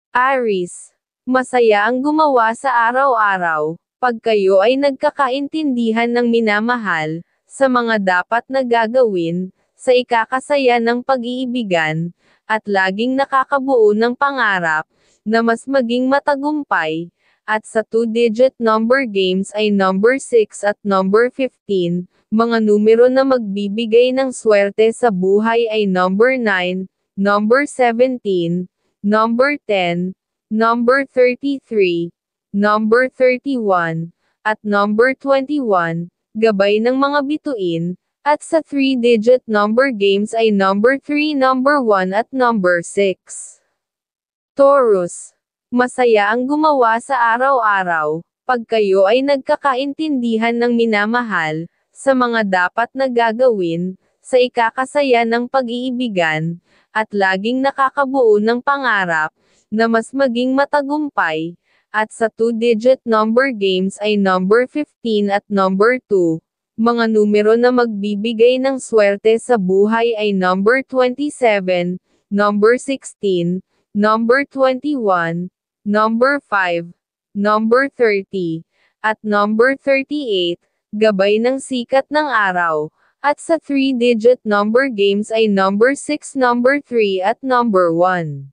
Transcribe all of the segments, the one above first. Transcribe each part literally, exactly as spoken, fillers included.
Aries. Masaya ang gumawa sa araw-araw, pag kayo ay nagkakaintindihan ng minamahal, sa mga dapat na gagawin, sa ikakasaya ng pag-iibigan, at laging nakakabuo ng pangarap, na mas maging matagumpay, at sa two-digit number games ay number six at number fifteen, mga numero na magbibigay ng swerte sa buhay ay number nine, number seventeen, number ten, number thirty-three, number thirty-one, at number twenty-one, gabay ng mga bituin, at sa three-digit number games ay number three, number one at number six. Taurus. Masaya ang gumawa sa araw-araw, pag kayo ay nagkakaintindihan ng minamahal, sa mga dapat na gagawin, sa ikakasaya ng pag-iibigan, at laging nakakabuo ng pangarap, na mas maging matagumpay, at sa two-digit number games ay number fifteen at number two, mga numero na magbibigay ng swerte sa buhay ay number twenty-seven, number sixteen, number twenty-one, number five, number thirty, at number thirty-eight, gabay ng sikat ng araw, at sa three-digit number games ay number six, number three at number one.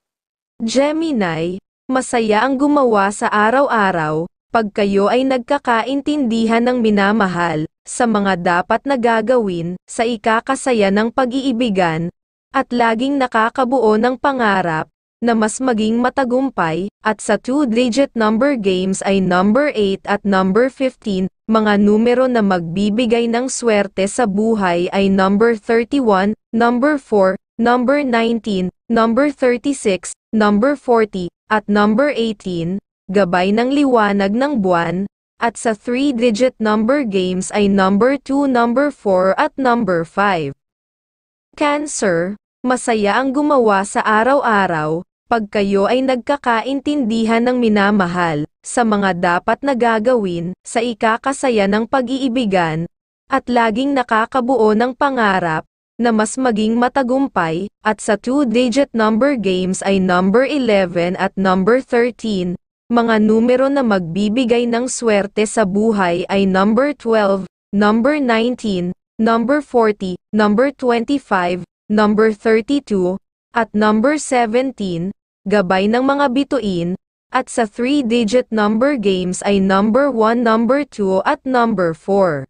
Gemini. Masaya ang gumawa sa araw-araw, pag kayo ay nagkakaintindihan ng minamahal, sa mga dapat na gagawin, sa ikakasaya ng pag-iibigan, at laging nakakabuo ng pangarap, na mas maging matagumpay, at sa two-digit number games ay number eight at number fifteen, mga numero na magbibigay ng swerte sa buhay ay number thirty-one, number four, number nineteen, number thirty-six, number forty, at number eighteen, gabay ng liwanag ng buwan, at sa three-digit number games ay number two, number four at number five. Cancer. Masaya ang gumawa sa araw-araw, pag kayo ay nagkakaintindihan ng minamahal, sa mga dapat na gagawin, sa ikakasaya ng pag-iibigan, at laging nakakabuo ng pangarap, na mas maging matagumpay, at sa two-digit number games ay number eleven at number thirteen, mga numero na magbibigay ng swerte sa buhay ay number twelve, number nineteen, number forty, number twenty-five, number thirty-two, at number seventeen, gabay ng mga bituin, at sa three-digit number games ay number one, number two at number four.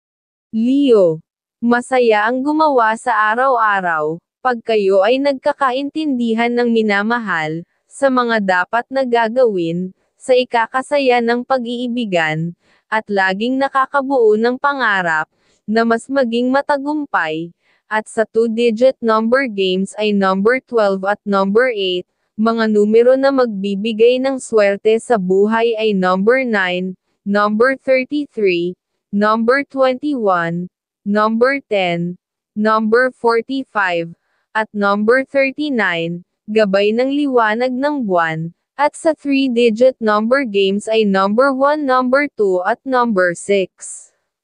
Leo. Masaya ang gumawa sa araw-araw, pag kayo ay nagkakaintindihan ng minamahal, sa mga dapat na gagawin, sa ikakasaya ng pag-iibigan, at laging nakakabuo ng pangarap, na mas maging matagumpay, at sa two-digit number games ay number twelve at number eight, mga numero na magbibigay ng swerte sa buhay ay number nine, number thirty-three, number twenty-one, number ten, number forty-five, at number thirty-nine, gabay ng liwanag ng buwan, at sa three-digit number games ay number one, number two at number six.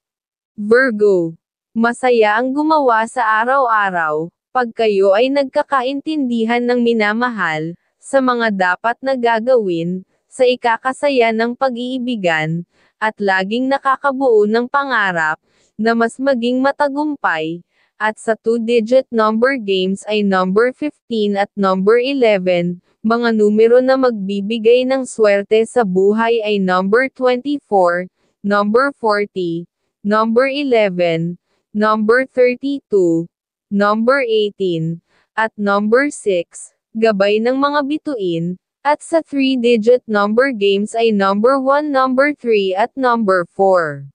Virgo. Masaya ang gumawa sa araw-araw, pag kayo ay nagkakaintindihan ng minamahal, sa mga dapat na gagawin, sa ikakasaya ng pag-iibigan, at laging nakakabuo ng pangarap, na mas maging matagumpay, at sa two-digit number games ay number fifteen at number eleven, mga numero na magbibigay ng swerte sa buhay ay number twenty-four, number forty, number eleven, number thirty-two, number eighteen, at number six, gabay ng mga bituin, at sa three-digit number games ay number one, number three at number four.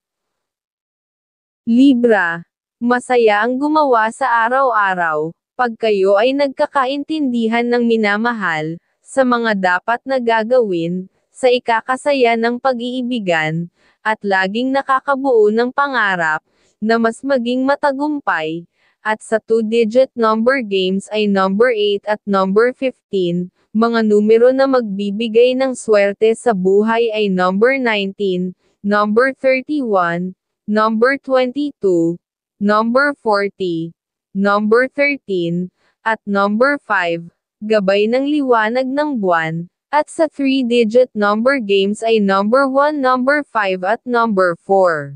Libra. Masaya ang gumawa sa araw-araw, pag kayo ay nagkakaintindihan ng minamahal, sa mga dapat na gagawin, sa ikakasaya ng pag-iibigan, at laging nakakabuo ng pangarap, na mas maging matagumpay, at sa two-digit number games ay number eight at number fifteen, mga numero na magbibigay ng swerte sa buhay ay number nineteen, number thirty-one, number twenty-two, number forty, number thirteen, at number five, gabay ng liwanag ng buwan, at sa three-digit number games ay number one, number five at number four.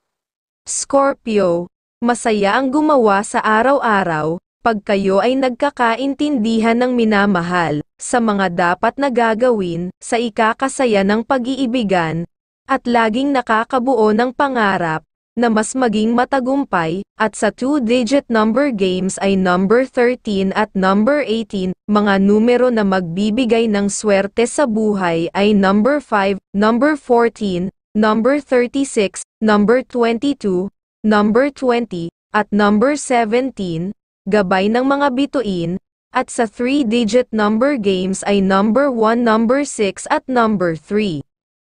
Scorpio, masaya ang gumawa sa araw-araw, pag kayo ay nagkakaintindihan ng minamahal, sa mga dapat na gagawin, sa ikakasaya ng pag-iibigan, at laging nakakabuo ng pangarap, na mas maging matagumpay, at sa two-digit number games ay number thirteen at number eighteen, mga numero na magbibigay ng swerte sa buhay ay number five, number fourteen, number thirty-six, number twenty-two, number twenty, at number seventeen, gabay ng mga bituin, at sa three-digit number games ay number one, number six at number three.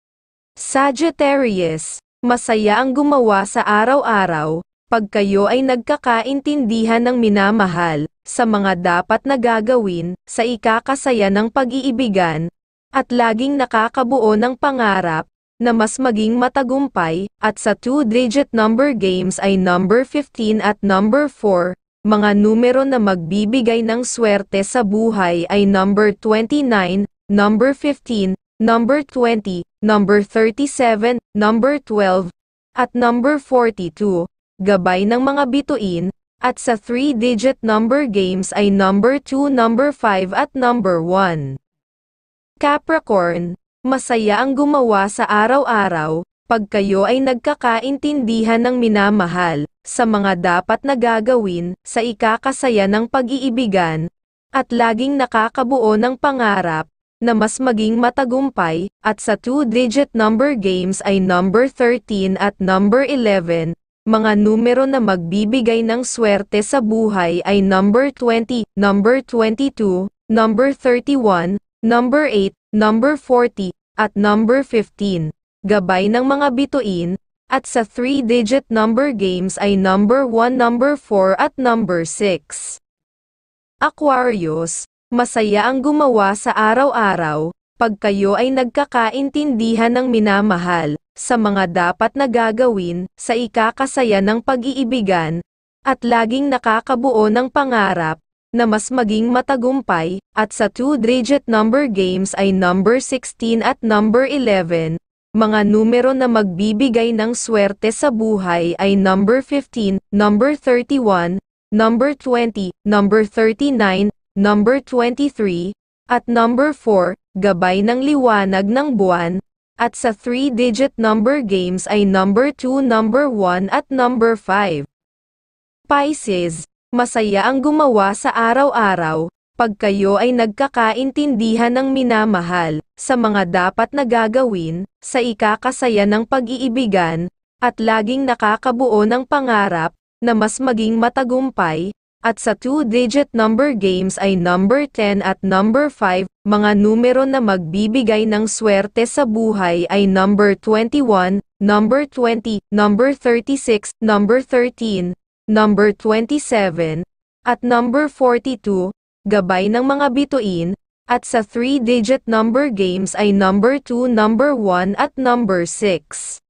Sagittarius, masaya ang gumawa sa araw-araw, pag kayo ay nagkakaintindihan ng minamahal, sa mga dapat na gagawin, sa ikakasaya ng pag-iibigan, at laging nakakabuo ng pangarap, na mas maging matagumpay, at sa two-digit number games ay number fifteen at number four, mga numero na magbibigay ng swerte sa buhay ay number twenty-nine, number fifteen, number twenty, number thirty-seven, number twelve, at number forty-two, gabay ng mga bituin, at sa three-digit number games ay number two, number five at number one. Capricorn, masaya ang gumawa sa araw-araw, pag kayo ay nagkakaintindihan ng minamahal, sa mga dapat na gagawin, sa ikakasaya ng pag-iibigan, at laging nakakabuo ng pangarap, na mas maging matagumpay, at sa two-digit number games ay number thirteen at number eleven, mga numero na magbibigay ng swerte sa buhay ay number twenty, number twenty-two, number thirty-one, number eight, number forty, at number fifteen, gabay ng mga bituin, at sa three-digit number games ay number one, number four at number six. Aquarius, masaya ang gumawa sa araw-araw, pag kayo ay nagkakaintindihan ng minamahal, sa mga dapat na gagawin, sa ikakasaya ng pag-iibigan, at laging nakakabuo ng pangarap, na mas maging matagumpay, at sa two-digit number games ay number sixteen at number eleven, mga numero na magbibigay ng swerte sa buhay ay number fifteen, number thirty-one, number twenty, number thirty-nine, number twenty-three, at number four, gabay ng liwanag ng buwan, at sa three-digit number games ay number two, number one at number five. Pisces, masaya ang gumawa sa araw-araw, pag kayo ay nagkakaintindihan ng minamahal, sa mga dapat na gagawin, sa ikakasaya ng pag-iibigan, at laging nakakabuo ng pangarap, na mas maging matagumpay, at sa two-digit number games ay number ten at number five, mga numero na magbibigay ng swerte sa buhay ay number twenty-one, number twenty, number thirty-six, number thirteen, number twenty-seven, at number forty-two, gabay ng mga bituin, at sa three-digit number games ay number two, number one at number six.